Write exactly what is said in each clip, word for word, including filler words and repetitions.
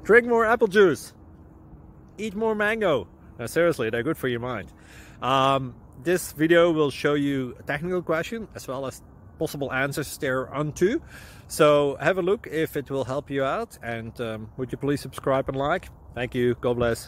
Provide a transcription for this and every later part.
Drink more apple juice. Eat more mango. No, seriously, they're good for your mind. Um, this video will show you a technical question as well as possible answers thereunto. So have a look if it will help you out, and um, would you please subscribe and like? Thank you. God bless.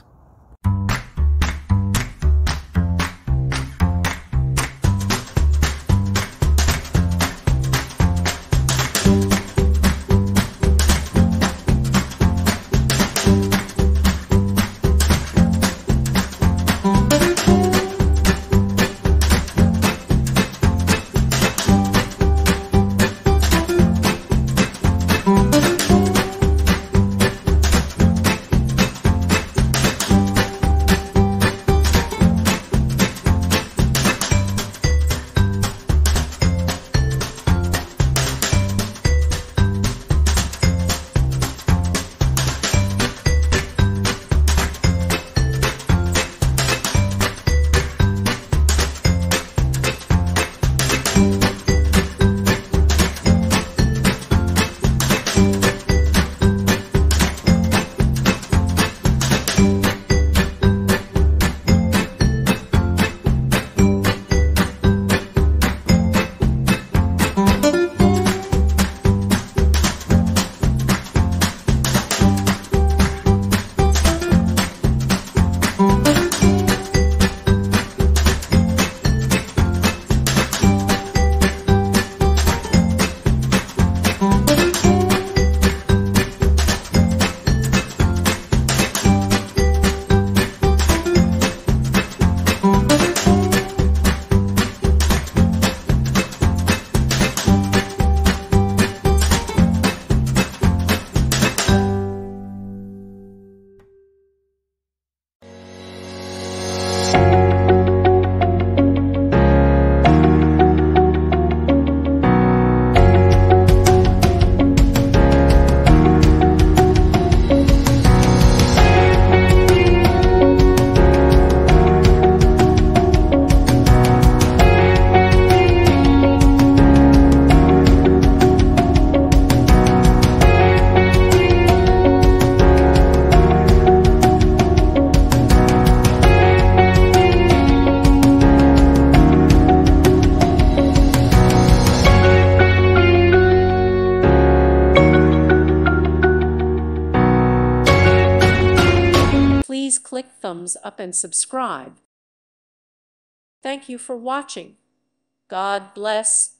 Please click thumbs up and subscribe. Thank you for watching. God bless.